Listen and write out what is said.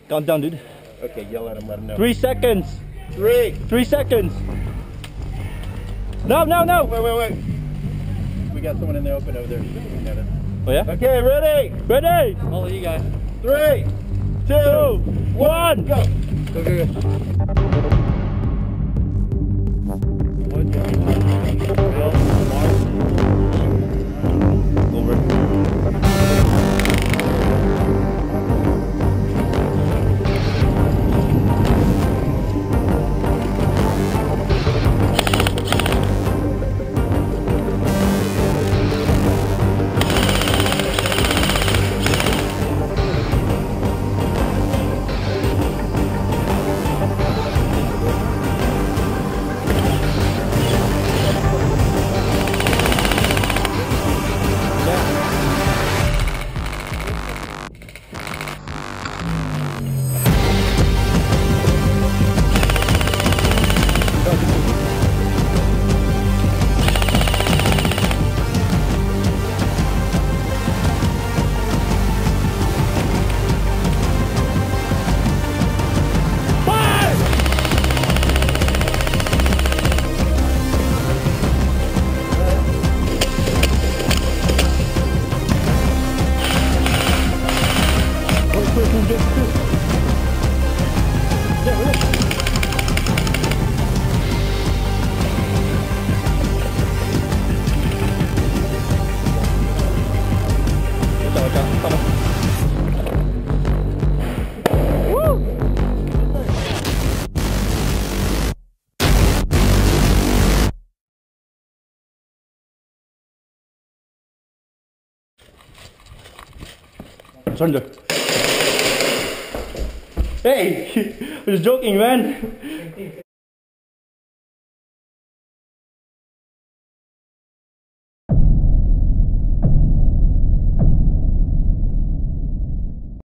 Countdown, dude. Okay, yell at him, let him know. 3 seconds. 3. 3 seconds. No, no, no. Wait. We got someone in the open over there. Looking at it. Oh yeah? Okay, ready? Ready? All of you guys. 3, 2, 1, go. Surrender. Hey, I was joking, man.